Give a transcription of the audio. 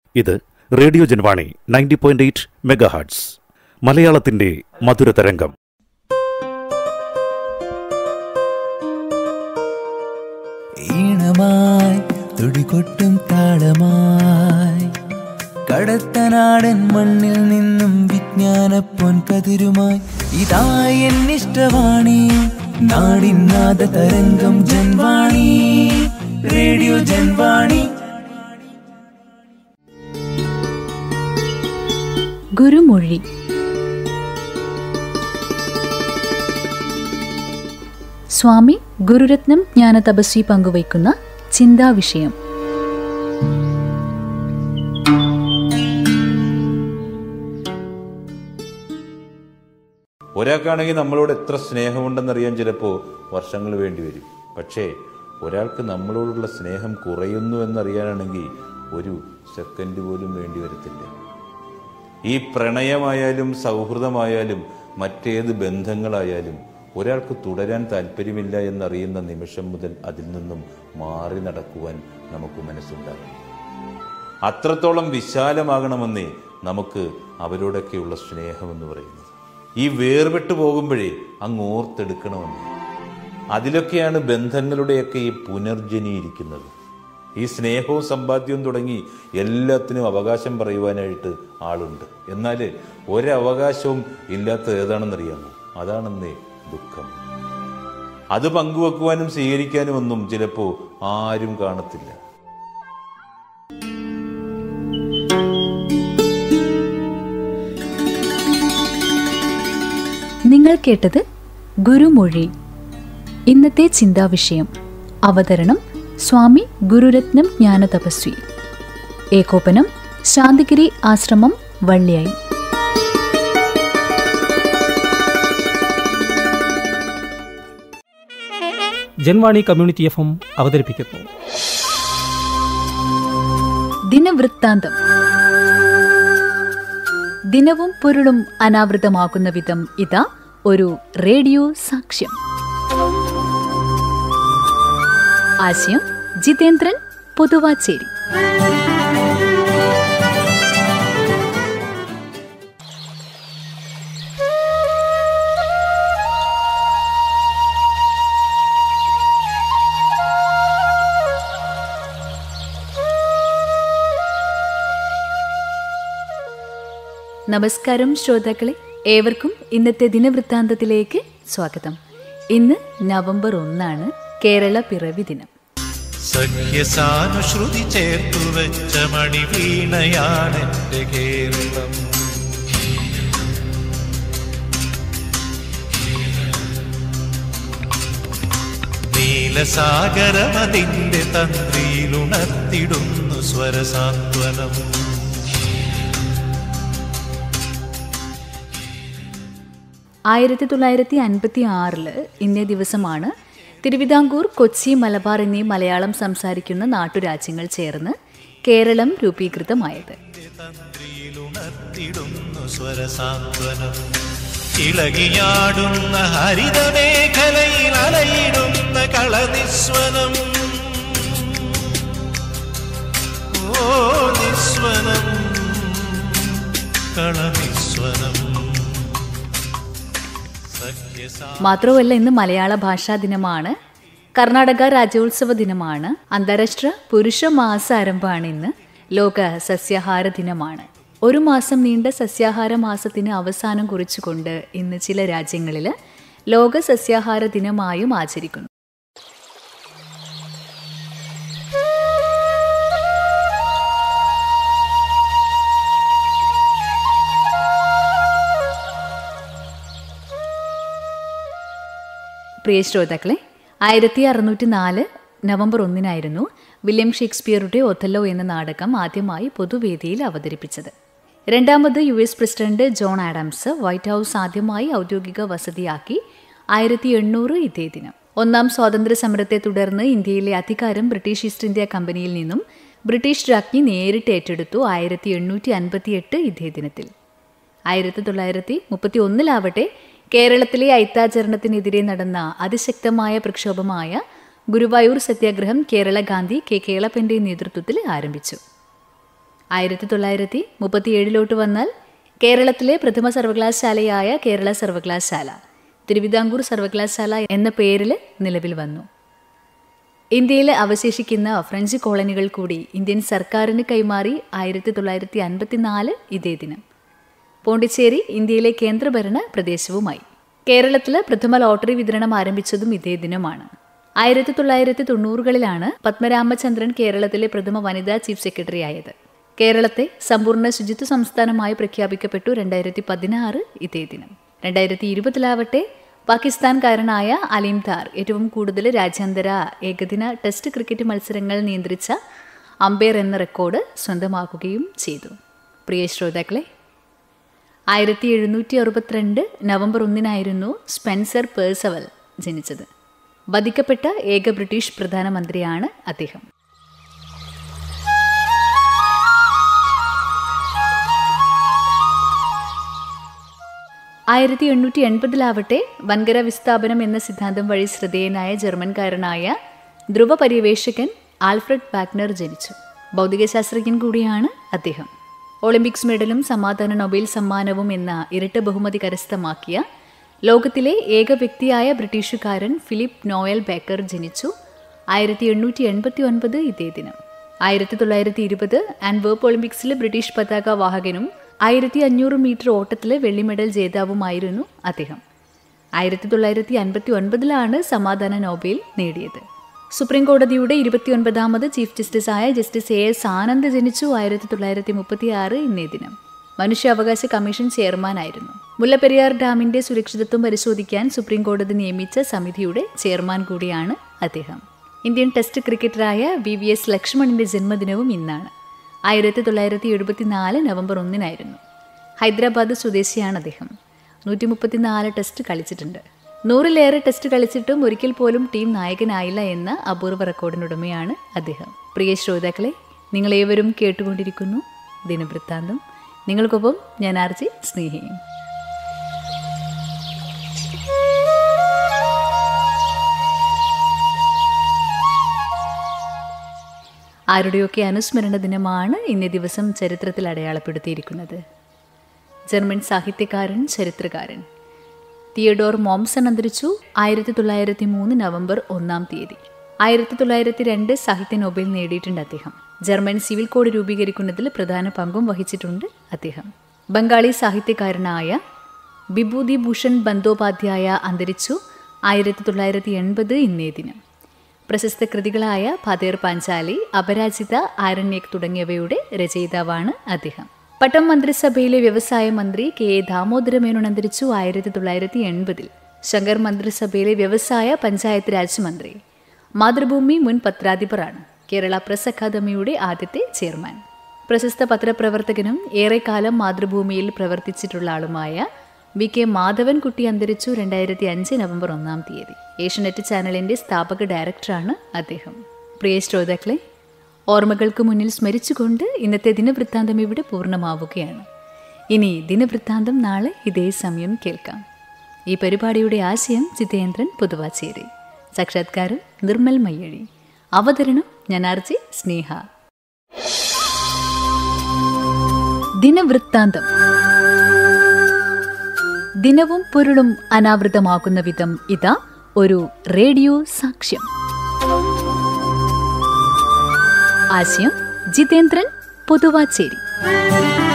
ഇത് radio Janvani 90.8 megahertz, മലയാളത്തിന്റെ മധുരതരംഗം. ഈണമായി തുടികൊട്ടും താളമായി കടത്തനാടൻ മണ്ണിൽ നിന്നും വിജ്ഞാന പൊൻകതിരുമായി ഇതാ എന്നിഷ്ടവാണി നാടിനാദ തരംഗം ജൻവാണി, റേഡിയോ ജൻവാണി. ഗുരുമൊഴി. സ്വാമി ഗുരുരത്നം ജ്ഞാനതപസ്വി പങ്കുവയ്ക്കുന്ന ചിന്താവിഷയം. ഒരാൾക്കാണെങ്കിൽ നമ്മളോട് എത്ര സ്നേഹമുണ്ടെന്നറിയാൻ ചിലപ്പോൾ വർഷങ്ങൾ വേണ്ടി വരും. പക്ഷേ ഒരാൾക്ക് നമ്മളോടുള്ള സ്നേഹം കുറയുന്നു എന്നറിയാനാണെങ്കിൽ ഒരു സെക്കൻഡ് പോലും വേണ്ടി വരത്തില്ല. ഈ പ്രണയമായാലും സൗഹൃദമായാലും മറ്റേത് ബന്ധങ്ങളായാലും ഒരാൾക്ക് തുടരാൻ താല്പര്യമില്ല എന്നറിയുന്ന നിമിഷം മുതൽ അതിൽ നിന്നും മാറി നടക്കുവാൻ നമുക്ക് മനസ്സുണ്ടാകണം. അത്രത്തോളം വിശാലമാകണമെന്നേ നമുക്ക് അവരോടൊക്കെയുള്ള സ്നേഹമെന്ന് പറയുന്നത്. ഈ വേർപെട്ടു പോകുമ്പോഴേ അങ്ങ് ഓർത്തെടുക്കണമെന്ന്. അതിലൊക്കെയാണ് ബന്ധങ്ങളുടെയൊക്കെ ഈ പുനർജനിയിരിക്കുന്നത്. ഈ സ്നേഹവും സമ്പാദ്യവും തുടങ്ങി എല്ലാത്തിനും അവകാശം പറയുവാനായിട്ട് ആളുണ്ട്. എന്നാൽ ഒരവകാശവും ഇല്ലാത്ത ഏതാണെന്നറിയാമോ? അതാണെന്നേ ദുഃഖം. അത് പങ്കുവെക്കുവാനും സ്വീകരിക്കാനും ഒന്നും ചിലപ്പോൾ ആരും കാണത്തില്ല. നിങ്ങൾ കേട്ടത് ഗുരുമൊഴി. ഇന്നത്തെ ചിന്താവിഷയം. അവതരണം സ്വാമി ഗുരുരത്നം ജ്ഞാനതപസ്വി. ഏകോപനം ശാന്തിഗിരി ആശ്രമം, വള്ളിയായി. ജൻവാണി കമ്മ്യൂണിറ്റി FM അവതരിപ്പിക്കുന്നു ദിനവൃത്താന്തം. ദിനവും പൊരുളും അനാവൃതമാകുന്ന വിധം ഇതാ ഒരു റേഡിയോ സാക്ഷ്യം. ആശയം ജിതേന്ദ്രൻ, പൊതുവാച്ചേരി. നമസ്കാരം ശ്രോതാക്കളെ, ഏവർക്കും ഇന്നത്തെ ദിനവൃത്താന്തത്തിലേക്ക് സ്വാഗതം. ഇന്ന് നവംബർ 1, കേരള പിറവി ദിനം. സഖ്യസാനുശ്രുതി ചേർത്തു വെച്ച മണിവീണയാണെന്റെ കേരളം. നീലസാഗരമതിന്റെ തന്ത്രിയിലുണർത്തിടുന്നു സ്വരസാന്ത്വനം. 1956 ഇന്നേ ദിവസമാണ് തിരുവിതാംകൂർ, കൊച്ചി, മലബാർ എന്നീ മലയാളം സംസാരിക്കുന്ന നാട്ടുരാജ്യങ്ങൾ ചേർന്ന് കേരളം രൂപീകൃതമായത്. ഇളകിയാടുന്ന ഹരിതമേഖലയിൽ അലയിടുന്ന കളനിസ്വനം. ഓ നിസ്വനം, കളനിസ്വനം. മാത്രമല്ല, ഇന്ന് മലയാള ഭാഷാ ദിനമാണ്, കർണാടക രാജ്യോത്സവ ദിനമാണ്, അന്താരാഷ്ട്ര പുരുഷ മാസാരംഭമാണ്. ഇന്ന് ലോക സസ്യാഹാര ദിനമാണ്. ഒരു മാസം നീണ്ട സസ്യാഹാര മാസത്തിന് അവസാനം കുറിച്ചുകൊണ്ട് ഇന്ന് ചില രാജ്യങ്ങളിൽ ലോക സസ്യാഹാര ദിനമായും ആചരിക്കുന്നു. പ്രിയ ശ്രോതാക്കളെ, 1604 നവംബർ 1 വില്യം ഷേക്സ്പിയറുടെ ഒഥല്ലോ എന്ന നാടകം ആദ്യമായി പൊതുവേദിയിൽ അവതരിപ്പിച്ചത്. രണ്ടാമത് US president John Adams White House ആദ്യമായി ഔദ്യോഗിക വസതിയാക്കി 1800 ഇതേ ദിനം. ഒന്നാം സ്വാതന്ത്ര്യ സമരത്തെ തുടർന്ന് ഇന്ത്യയിലെ അധികാരം ബ്രിട്ടീഷ് ഈസ്റ്റ് ഇന്ത്യ കമ്പനിയിൽ നിന്നും ബ്രിട്ടീഷ് രാജ്ഞി നേരിട്ട് ഏറ്റെടുത്തു 1858 ഇതേ ദിനത്തിൽ. 1931 കേരളത്തിലെ ഐത്താചരണത്തിനെതിരെ നടന്ന അതിശക്തമായ പ്രക്ഷോഭമായ ഗുരുവായൂർ സത്യാഗ്രഹം കേരള ഗാന്ധി കെ കേളപ്പന്റെ നേതൃത്വത്തിൽ ആരംഭിച്ചു. 1937 വന്നാൽ കേരളത്തിലെ പ്രഥമ സർവകലാശാലയായ കേരള സർവകലാശാല തിരുവിതാംകൂർ സർവകലാശാല എന്ന പേരിൽ നിലവിൽ വന്നു. ഇന്ത്യയിൽ അവശേഷിക്കുന്ന ഫ്രഞ്ച് കോളനികൾ കൂടി ഇന്ത്യൻ സർക്കാരിന് കൈമാറി 1954 ഇതേ ദിനം. പോണ്ടിച്ചേരി ഇന്ത്യയിലെ കേന്ദ്രഭരണ പ്രദേശവുമായി. കേരളത്തിൽ പ്രഥമ ലോട്ടറി വിതരണം ആരംഭിച്ചതും ഇതേ ദിനമാണ്. 1990കളിലാണ് പത്മരാമചന്ദ്രൻ കേരളത്തിലെ പ്രഥമ വനിതാ ചീഫ് സെക്രട്ടറി ആയത്. കേരളത്തെ സമ്പൂർണ്ണ ശുചിത്വ സംസ്ഥാനമായി പ്രഖ്യാപിക്കപ്പെട്ടു 2016 ഇതേ ദിനം. 2020 പാകിസ്ഥാൻകാരനായ അലീം ദാർ ഏറ്റവും കൂടുതൽ രാജ്യാന്തര ഏകദിന ടെസ്റ്റ് ക്രിക്കറ്റ് മത്സരങ്ങൾ നിയന്ത്രിച്ച അമ്പയർ എന്ന റെക്കോർഡ് സ്വന്തമാക്കുകയും ചെയ്തു. പ്രിയ ശ്രോതാക്കളെ, 1762 നവംബർ 1 സ്പെൻസർ പേഴ്സവൽ ജനിച്ചത്. വധിക്കപ്പെട്ട ഏക ബ്രിട്ടീഷ് പ്രധാനമന്ത്രിയാണ് അദ്ദേഹം. 1880 വൻകര വിസ്ഥാപനം എന്ന സിദ്ധാന്തം വഴി ശ്രദ്ധേയനായ ജർമ്മൻകാരനായ ധ്രുവ പര്യവേഷകൻ ആൽഫ്രഡ് വാഗ്നർ ജനിച്ചു. ഭൗതികശാസ്ത്രജ്ഞൻ കൂടിയാണ് അദ്ദേഹം. ഒളിമ്പിക്സ് മെഡലും സമാധാന നൊബേൽ സമ്മാനവും എന്ന ഇരട്ട ബഹുമതി കരസ്ഥമാക്കിയ ലോകത്തിലെ ഏക വ്യക്തിയായ ബ്രിട്ടീഷുകാരൻ ഫിലിപ്പ് നോയൽ ബേക്കർ ജനിച്ചു 1889 ഇതേ ദിനം. 1920 ആൻഡ്വേർപ്പ് ഒളിമ്പിക്സിലെ ബ്രിട്ടീഷ് പതാക വാഹകനും 1500 മീറ്റർ ഓട്ടത്തിലെ വെള്ളി മെഡൽ ജേതാവുമായിരുന്നു അദ്ദേഹം. 1959 സമാധാന നോബേൽ നേടിയത്. സുപ്രീം കോടതിയുടെ 29ാമത് ചീഫ് ജസ്റ്റിസായ ജസ്റ്റിസ് A.S. ആനന്ദ് ജനിച്ചു 1936 ഇന്നേ ദിനം. മനുഷ്യാവകാശ കമ്മീഷൻ ചെയർമാനായിരുന്നു. മുല്ലപ്പെരിയാർ ഡാമിന്റെ സുരക്ഷിതത്വം പരിശോധിക്കാൻ സുപ്രീം കോടതി നിയമിച്ച സമിതിയുടെ ചെയർമാൻ കൂടിയാണ് അദ്ദേഹം. ഇന്ത്യൻ ടെസ്റ്റ് ക്രിക്കറ്ററായ VVS ലക്ഷ്മണിന്റെ ജന്മദിനവും ഇന്നാണ്. 1974 നവംബർ 1 ഹൈദരാബാദ് സ്വദേശിയാണ് അദ്ദേഹം. 134 ടെസ്റ്റ് കളിച്ചിട്ടുണ്ട്. 100ലേറെ ടെസ്റ്റ് കളിച്ചിട്ടും ഒരിക്കൽ പോലും ടീം നായകനായില്ല എന്ന അപൂർവ റെക്കോർഡിനുടമയാണ് അദ്ദേഹം. പ്രിയ ശ്രോതാക്കളെ, നിങ്ങളേവരും കേട്ടുകൊണ്ടിരിക്കുന്നു ദിനവൃത്താന്തം. നിങ്ങൾക്കൊപ്പം ഞാൻ RJ സ്നേഹയും. ആരുടെയൊക്കെ അനുസ്മരണ ദിനമാണ് ഇന്നേ ദിവസം ചരിത്രത്തിൽ അടയാളപ്പെടുത്തിയിരിക്കുന്നത്. ജർമ്മൻ സാഹിത്യകാരൻ, ചരിത്രകാരൻ തിയഡോർ മോംസൺ അന്തരിച്ചു 1903 നവംബർ 1 1902 സാഹിത്യ നോബൽ നേടിയിട്ടുണ്ട് അദ്ദേഹം. ജർമ്മൻ സിവിൽ കോഡ് രൂപീകരിക്കുന്നതിൽ പ്രധാന പങ്കും വഹിച്ചിട്ടുണ്ട് അദ്ദേഹം. ബംഗാളി സാഹിത്യകാരനായ വിഭൂതി ഭൂഷൺ ബന്ദോപാധ്യായ അന്തരിച്ചു 1980 ഇന്നേ ദിനം. പ്രശസ്ത കൃതികളായ ഫതേർ പാഞ്ചാലി, അപരാജിത, ആരണ്യക് തുടങ്ങിയവയുടെ രചയിതാവാണ് അദ്ദേഹം. പട്ടം മന്ത്രിസഭയിലെ വ്യവസായ മന്ത്രി K.A. ദാമോദരമേനോൻ അന്തരിച്ചു 1980. ശങ്കർ മന്ത്രിസഭയിലെ വ്യവസായ പഞ്ചായത്ത് രാജ് മന്ത്രി. മാതൃഭൂമി മുൻ പത്രാധിപറാണ്. കേരള പ്രസ് അക്കാദമിയുടെ ആദ്യത്തെ ചെയർമാൻ. പ്രശസ്ത പത്രപ്രവർത്തകനും ഏറെക്കാലം മാതൃഭൂമിയിൽ പ്രവർത്തിച്ചിട്ടുള്ള ആളുമായ VK മാധവൻകുട്ടി അന്തരിച്ചു 2005 നവംബർ 1 ഏഷ്യനെറ്റ് ചാനലിന്റെ സ്ഥാപക ഡയറക്ടറാണ് അദ്ദേഹം. പ്രിയ ശ്രോതാക്കളെ, ഓർമ്മകൾക്ക് മുന്നിൽ സ്മരിച്ചുകൊണ്ട് ഇന്നത്തെ ദിനവൃത്താന്തം ഇവിടെ പൂർണ്ണമാവുകയാണ്. ഇനി ദിനവൃത്താന്തം നാളെ ഇതേ സമയം കേൾക്കാം. ഈ പരിപാടിയുടെ ആശയം ജിതേന്ദ്രൻ പുതുവാച്ചേരി, സാക്ഷാത്കാരം നിർമ്മൽ മയ്യഴി, അവതരണം ഞാൻ RJ സ്നേഹ. ദിനവൃത്താന്തം. ദിനവും പൊരുളും അനാവൃതമാകുന്ന വിധം ഇതാ ഒരു റേഡിയോ സാക്ഷ്യം. ആശയം ജിതേന്ദ്രൻ പുതുവാച്ചേരി.